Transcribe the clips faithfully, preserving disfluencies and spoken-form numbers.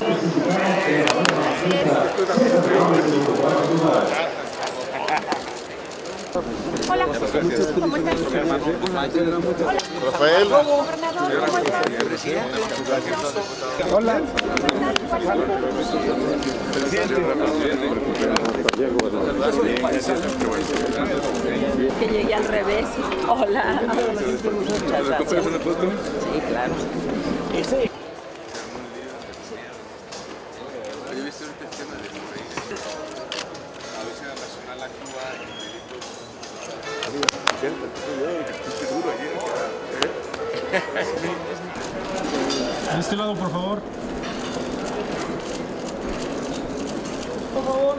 Hola, ¿cómo estás? Rafael. Hola. Que llegué al revés. Hola. Muchas gracias. Sí, claro. Sí. Yo he visto ahorita el tema de la Policía Nacional actúa en delitos. A este lado, por favor. Por favor.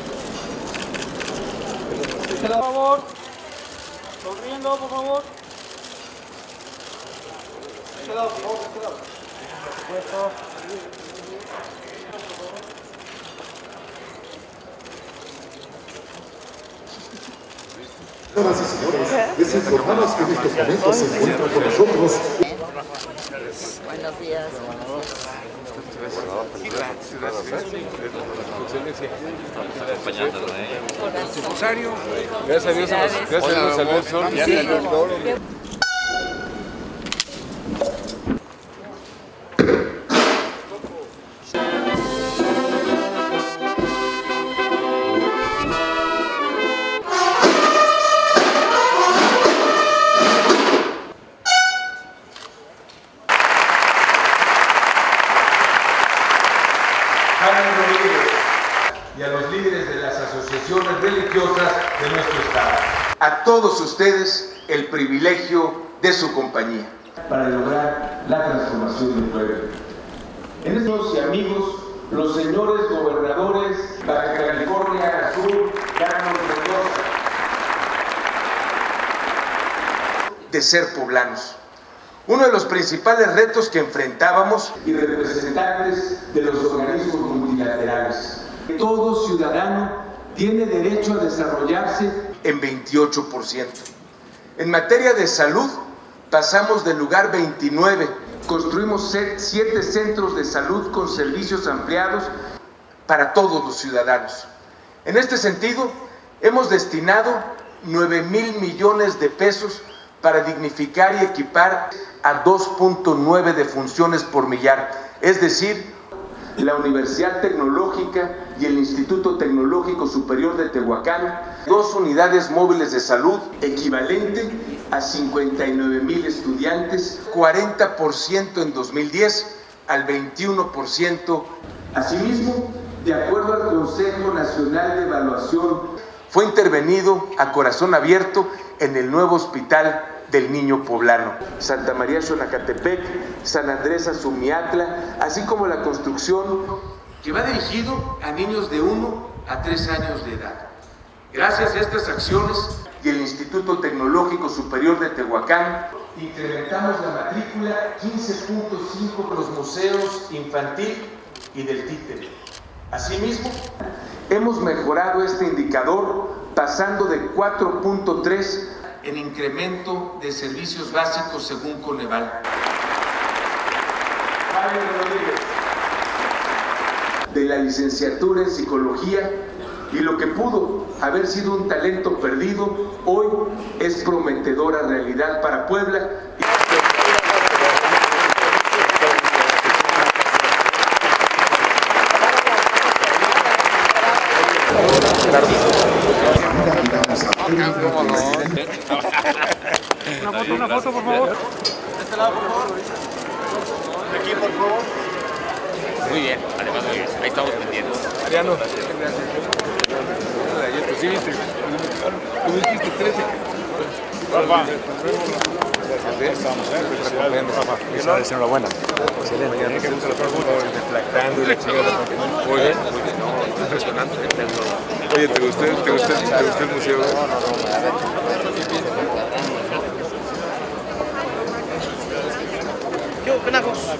Por favor. Sonriendo, por favor. Este lado, por favor, este lado. Por supuesto. Señoras y señores, les informamos que en estos momentos se encuentra con nosotros. Buenos días. Rosario, gracias a Dios, gracias a Dios salió el sol. Ya salió el sol. Y a los líderes de las asociaciones religiosas de nuestro estado. A todos ustedes el privilegio de su compañía para lograr la transformación del pueblo. En estos y amigos, los señores gobernadores Baja California Sur, Carlos Mendoza, de ser poblanos. Uno de los principales retos que enfrentábamos y representantes de los organismos multilaterales. Todo ciudadano tiene derecho a desarrollarse en veintiocho por ciento. En materia de salud, pasamos del lugar veintinueve. Construimos siete centros de salud con servicios ampliados para todos los ciudadanos. En este sentido, hemos destinado nueve mil millones de pesos para dignificar y equipar a dos punto nueve de funciones por millar, es decir, la Universidad Tecnológica y el Instituto Tecnológico Superior de Tehuacán, dos unidades móviles de salud equivalente a cincuenta y nueve mil estudiantes, cuarenta por ciento en dos mil diez al veintiuno por ciento. Asimismo, de acuerdo al Consejo Nacional de Evaluación, fue intervenido a corazón abierto en el nuevo hospital del Niño Poblano, Santa María Xonacatepec, San Andrés Azumiatla, así como la construcción que va dirigido a niños de uno a tres años de edad. Gracias a estas acciones y el Instituto Tecnológico Superior de Tehuacán, incrementamos la matrícula quince punto cinco con los museos infantil y del títere. Asimismo, hemos mejorado este indicador pasando de cuatro punto tres en incremento de servicios básicos según Coneval. De la licenciatura en psicología, y lo que pudo haber sido un talento perdido, hoy es prometedora realidad para Puebla. Una foto, una foto, por favor. De este lado, por favor. De aquí, por favor. Muy bien, además muy bien. Ahí estamos pendientes. Mariano. Sí, viste. Tú dijiste trece. Rafa. Estamos, ¿eh? Felicidades, Rafa. Felicidades, enhorabuena. Excelente. Mañana que gusta la foto, deflactando y la chingada. Muy bien, muy bien. No, impresionante. Oye, ¿te gustó, te gustó, te gustó el museo? ¿Qué opinamos?